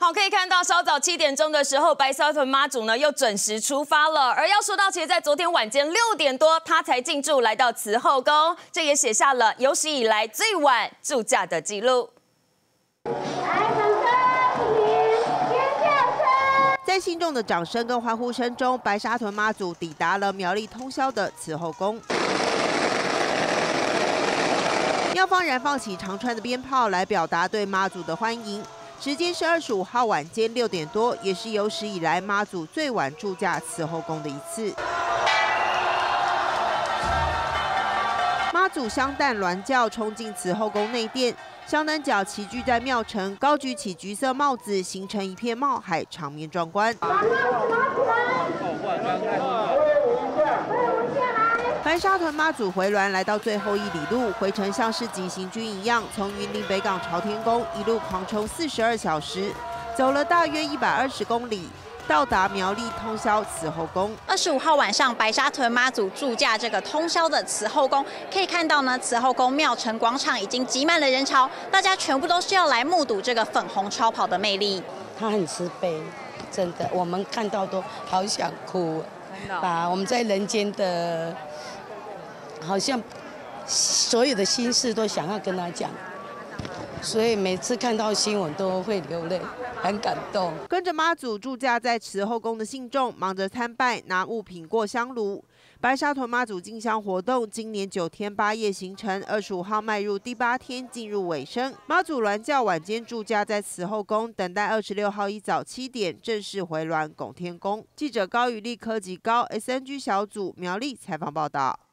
好，可以看到稍早7点钟的时候，白沙屯妈祖呢又准时出发了。而要说到，其实在昨天晚间6点多，他才进驻来到慈后宫，这也写下了有史以来最晚驻驾的记录。 在信众的掌声跟欢呼声中，白沙屯妈祖抵达了苗栗通霄的慈后宫。庙方燃放起长串的鞭炮来表达对妈祖的欢迎。时间是25号晚间6点多，也是有史以来妈祖最晚驻驾慈后宫的一次。妈祖香弹銮轿冲进慈后宫内殿。 香灯脚齐聚在庙城，高举起橘色帽子，形成一片帽海，场面壮观。白沙屯妈祖回銮来到最后1里路，回程像是急行军一样，从云林北港朝天宫一路狂冲42小时，走了大约120公里。 到达苗栗通霄慈后宫。 25号晚上，白沙屯妈祖驻驾这个通霄的慈后宫，可以看到呢，慈后宫庙城广场已经挤满了人潮，大家全部都是要来目睹这个粉红超跑的魅力。 他很慈悲，真的，我们看到都好想哭，把我们在人间的，好像所有的心事都想要跟他讲。 所以每次看到新闻都会流泪，很感动。 跟着妈祖驻驾在慈后宫的信众，忙着参拜，拿物品过香炉。白沙屯妈祖进香活动今年9天8夜行程，25号迈入第8天，进入尾声。妈祖銮轿晚间驻驾在慈后宫，等待26号一早7点正式回銮拱天宫。记者高宇立科及高 SNG 小组苗栗采访报道。